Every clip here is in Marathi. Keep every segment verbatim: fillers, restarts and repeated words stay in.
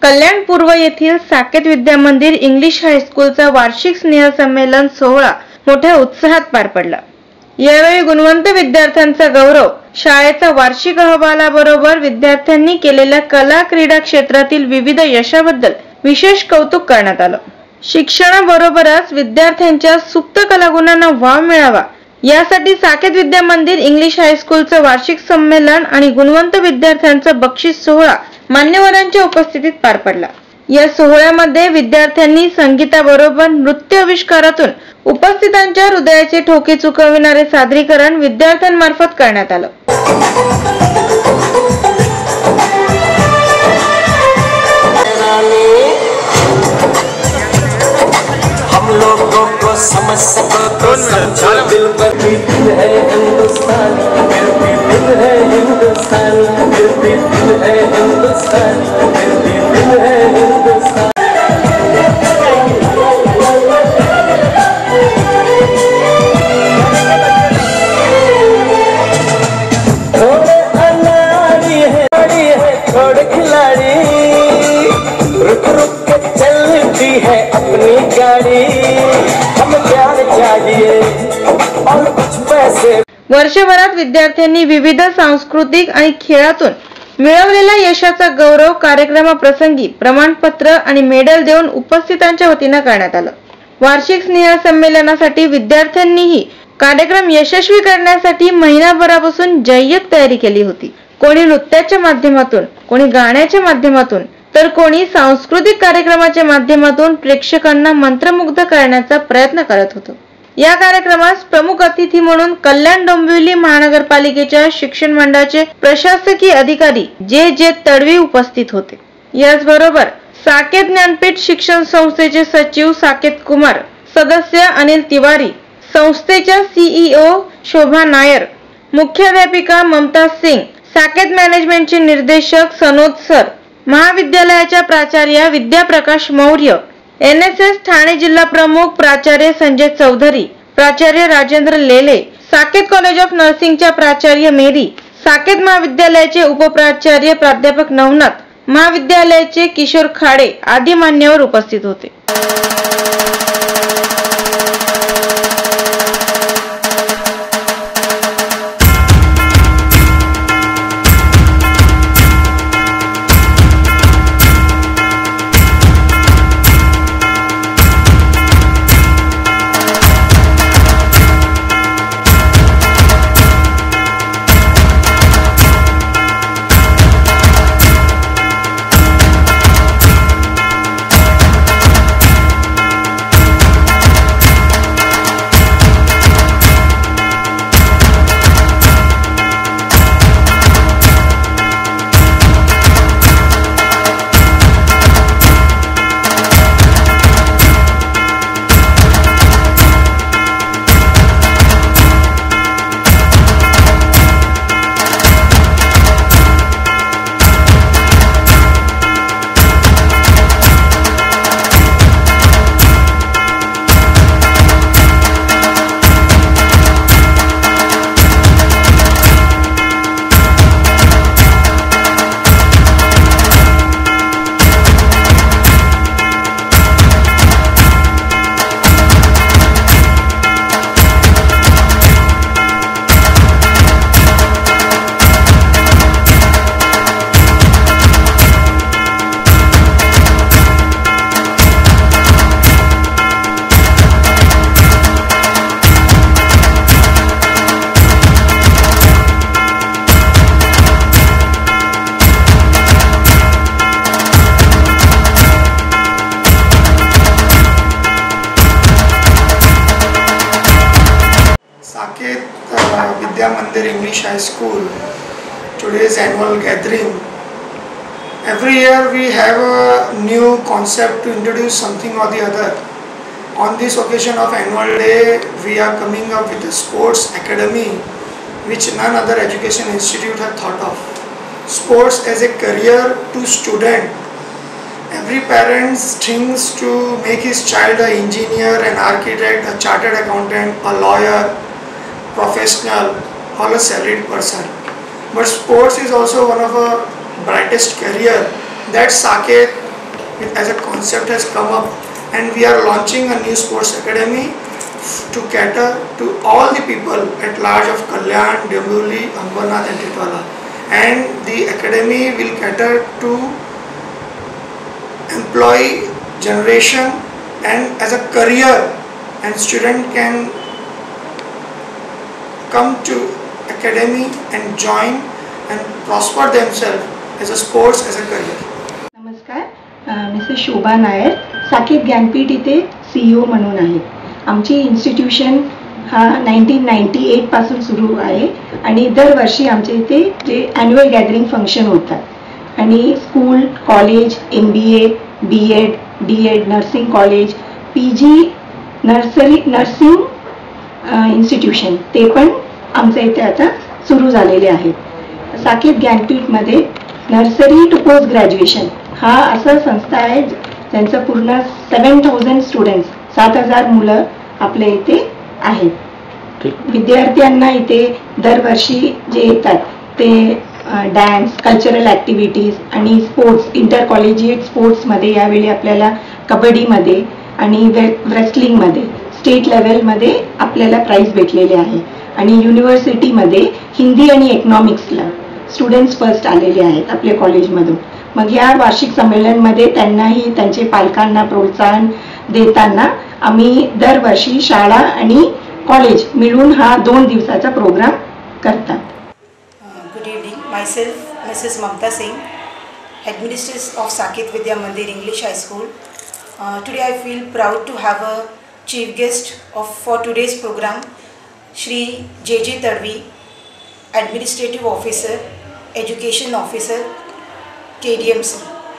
कल्याण पूर्व येथील साकेत विद्या मंदिर इंग्लिश हायस्कूलचा वार्षिक स्नेहसंमेलन सोहळा मोठ्या उत्साहात पार पडला। यावेळी गुणवंत विद्यार्थ्यांचा गौरव, शाळेचा वार्षिक अहवालाबरोबर विद्यार्थ्यांनी केलेल्या कला क्रीडा क्षेत्रातील विविध यशाबद्दल विशेष कौतुक करण्यात आलं। शिक्षणाबरोबरच विद्यार्थ्यांच्या सुप्त कलागुणांना वाव मिळावा यासाठी साकेत विद्या मंदिर इंग्लिश हायस्कूलचं वार्षिक संमेलन आणि गुणवंत विद्यार्थ्यांचा बक्षीस सोहळा मान्यवरांच्या उपस्थितीत पार पडला। या सोहळ्यामध्ये विद्यार्थ्यांनी संगीताबरोबर नृत्य आविष्कारातून उपस्थितांच्या हृदयाचे ठोके चुकविणारे सादरीकरण विद्यार्थ्यांमार्फत करण्यात आलं। हम लोगों को समझ सको तो समझो, दिल पर दिल है हिंदुस्तान, दिल दिल है हिंदुस्तान, दिल दिल है हिंदुस्तान, दिल दिल है हिंदुस्तान। थोड़े अनाड़ी है, बड़ी है थोड़े खिलाड़ी, रुक रुक के चलती है अपनी गाड़ी, हम प्यार चाहिए और कुछ पैसे। वर्षभरात विद्यार्थ्यांनी विविध सांस्कृतिक आणि खेळातून मिळवलेल्या यशाचा गौरव कार्यक्रमाप्रसंगी प्रमाणपत्र आणि मेडल देऊन उपस्थितांच्या वतीने करण्यात आलं। वार्षिक स्नेह संमेलनासाठी विद्यार्थ्यांनीही कार्यक्रम यशस्वी करण्यासाठी महिनाभरापासून जय्यत तयारी केली होती। कोणी नृत्याच्या माध्यमातून, कोणी गाण्याच्या माध्यमातून, तर कोणी सांस्कृतिक कार्यक्रमाच्या माध्यमातून प्रेक्षकांना मंत्रमुग्ध करण्याचा प्रयत्न करत होतं। या कार्यक्रमास प्रमुख अतिथी म्हणून कल्याण डोंबिवली महानगरपालिकेच्या शिक्षण मंडळाचे प्रशासकीय अधिकारी जे जे तडवी उपस्थित होते। याचबरोबर साकेत ज्ञानपीठ शिक्षण संस्थेचे सचिव साकेत कुमार, सदस्य अनिल तिवारी, संस्थेच्या सीईओ शोभा नायर, मुख्याध्यापिका ममता सिंग, साकेत मॅनेजमेंटचे निर्देशक सनोद सर, महाविद्यालयाच्या प्राचार्य Vidyaprakash Maurya, N S S Thane जिल्हा प्रमुख प्राचार्य संजय चौधरी, प्राचार्य राजेंद्र लेले, साकेत कॉलेज ऑफ नर्सिंगच्या प्राचार्य मेरी, साकेत महाविद्यालयाचे उपप्राचार्य प्राध्यापक नवनाथ, महाविद्यालयाचे किशोर खाडे आदी मान्यवर उपस्थित होते। Saket uh, Vidya Mandir English High School, today's annual gathering. Every year we have a new concept to introduce something or the other. On this occasion of annual day, we are coming up with a sports academy which none other education institute had thought of. Sports as a career to student. Every parent thinks to make his child an engineer, an architect, a chartered accountant, a lawyer, professional, or a salaried person. But sports is also one of the brightest career that Saket as a concept has come up, and we are launching a new sports academy to cater to all the people at large of Kalyan, Dombivli, Ambernath and Titwala. And the academy will cater to employee generation and as a career, and student can come to academy and join and prosper themselves as a sports as a career. नमस्कार, मिसेस शोभा नायर, साकेत ज्ञानपीठ इथे सीईओ म्हणून आहे. आमची इन्स्टिट्यूशन हा नाईन्टीन नाईन्टी एट पासून सुरू आहे आणि दरवर्षी आमच्या इथे जे ॲन्युअल गॅदरिंग फंक्शन होतात आणि school, college, M B A, B Ed, D Ed, nursing college, P G, nursery nursing institution ते पण आमच्या इथे आता सुरू झालेले आहेत. साकेत ज्ञानपीठमध्ये नर्सरी टू पोस्ट ग्रॅज्युएशन हा असा संस्था आहे ज्यांचं पूर्ण सेवन थाउजंड स्टुडंट्स, सात हजार मुलं आपल्या इथे आहेत. विद्यार्थ्यांना इथे दरवर्षी जे येतात ते डान्स, कल्चरल ॲक्टिव्हिटीज आणि स्पोर्ट्स, इंटर कॉलेजिएट स्पोर्ट्समध्ये यावेळी आपल्याला कबड्डीमध्ये आणि वे रेस्लिंगमध्ये स्टेट लेवलमध्ये आपल्याला प्राईज भेटलेले आहे आणि युनिव्हर्सिटीमध्ये हिंदी आणि इकॉनॉमिक्सला स्टुडंट्स फर्स्ट आलेले आहेत आपल्या कॉलेजमधून. मग ह्या वार्षिक संमेलनमध्ये त्यांनाही त्यांचे पालकांना प्रोत्साहन देताना आम्ही दरवर्षी शाळा आणि कॉलेज मिळून हा दोन दिवसाचा प्रोग्राम करतात. Good evening. Myself, Missus Mamta Singh, Headmistress of Saket Vidya Mandir English High School. Uh, today I feel proud to have a chief guest of for today's program, Shri J J Tadvi, Administrative Officer, Education Officer, K D M C.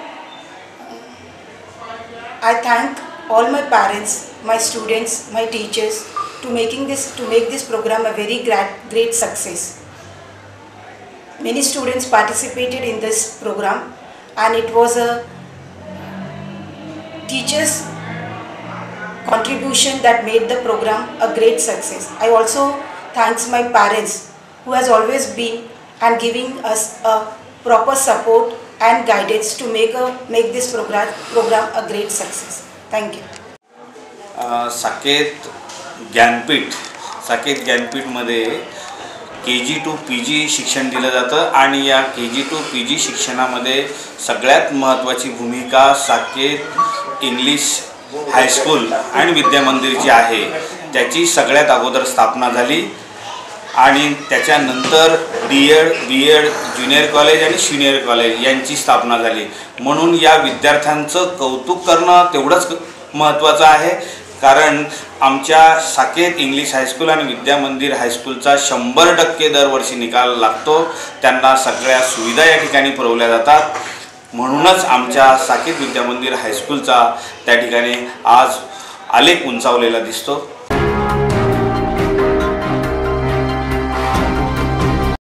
I thank all my parents, my students, my teachers to making this to make this program a very great great success. Many students participated in this program and it was a teachers' contribution that made the program a great success. I also thanks my parents who has always been and giving us a proper support and guidance to make a make this program program a great success. Thank you. uh, Saket Gyanpeeth Saket ज्ञानपीठमध्ये K G to P G शिक्षण दिलं जातं आणि या के जी टू पी जी शिक्षणामध्ये सगळ्यात महत्त्वाची भूमिका साकेत इंग्लिश हायस्कूल आणि विद्यामंदिरची आहे. त्याची सगळ्यात अगोदर स्थापना झाली आणि त्याच्यानंतर D Ed, B Ed, junior college आणि सिनियर कॉलेज यांची स्थापना झाली. म्हणून या विद्यार्थ्यांचं कौतुक करणं तेवढंच महत्त्वाचं आहे, कारण आमच्या साकेत इंग्लिश हायस्कूल आणि विद्यामंदिर हायस्कूलचा शंभर टक्के दरवर्षी निकाल लागतो. त्यांना सगळ्या सुविधा या ठिकाणी पुरवल्या जातात. म्हणूनच आमच्या साकेत विद्यामंदिर हायस्कूलचा त्या ठिकाणी आज आलेख उंचावलेला दिसतो.